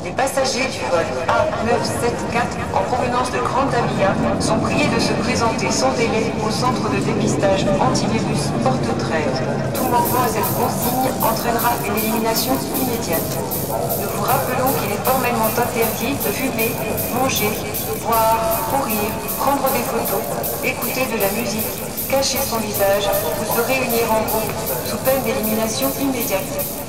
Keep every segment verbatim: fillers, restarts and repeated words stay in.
Les passagers du vol A neuf sept quatre en provenance de Grande Avia sont priés de se présenter sans délai au centre de dépistage antivirus Porte treize. Tout manquement à cette consigne entraînera une élimination immédiate. Nous vous rappelons qu'il est formellement interdit de fumer, manger, boire, courir, prendre des photos, écouter de la musique, cacher son visage ou se réunir en groupe sous peine d'élimination immédiate.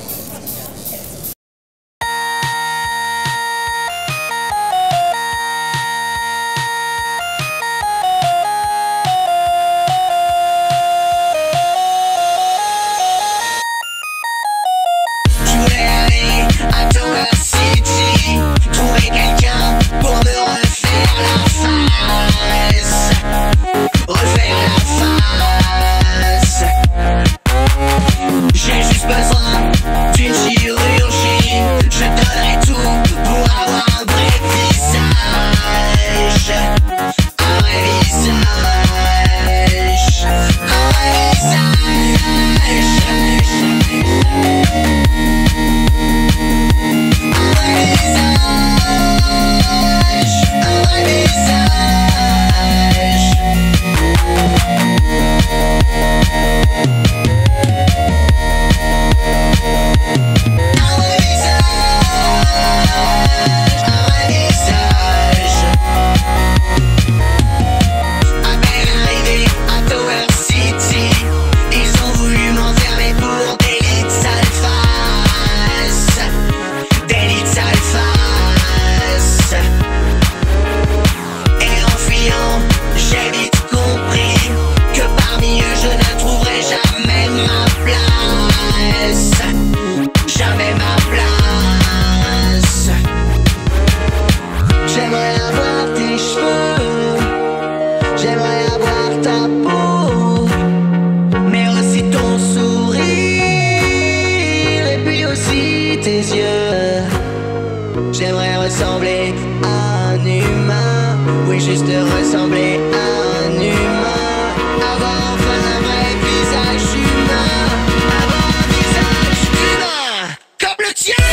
J'aimerais ressembler à un humain, oui juste ressembler à un humain. Avoir enfin un vrai visage humain, avoir un visage humain comme le tien.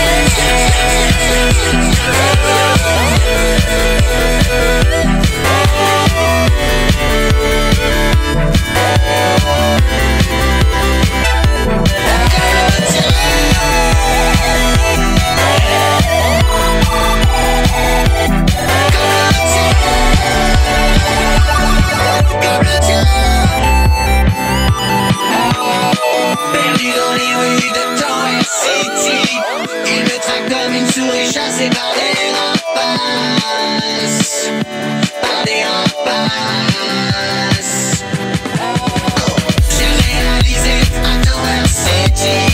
Il me traque comme une souris chassée par des rapaces, par des rapaces. J'ai réalisé à Tower City.